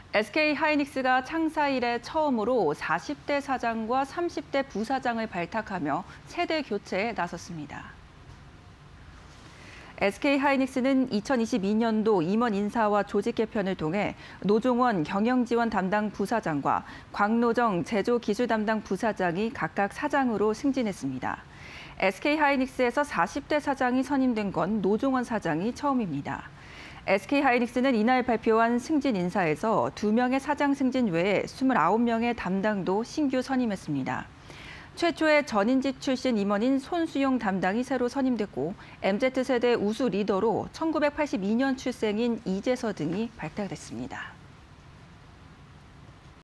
SK하이닉스가 창사 이래 처음으로 40대 사장과 30대 부사장을 발탁하며 세대 교체에 나섰습니다. SK하이닉스는 2022년도 임원 인사와 조직 개편을 통해 노종원 경영지원 담당 부사장과 광노정 제조기술 담당 부사장이 각각 사장으로 승진했습니다. SK하이닉스에서 40대 사장이 선임된 건 노종원 사장이 처음입니다. SK하이닉스는 이날 발표한 승진 인사에서 2명의 사장 승진 외에 29명의 담당도 신규 선임했습니다. 최초의 전인직 출신 임원인 손수용 담당이 새로 선임됐고 MZ세대 우수 리더로 1982년 출생인 이재서 등이 발탁됐습니다.